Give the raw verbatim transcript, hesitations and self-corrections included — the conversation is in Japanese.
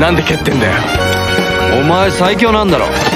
なんで蹴ってんだよ。 お前最強なんだろ。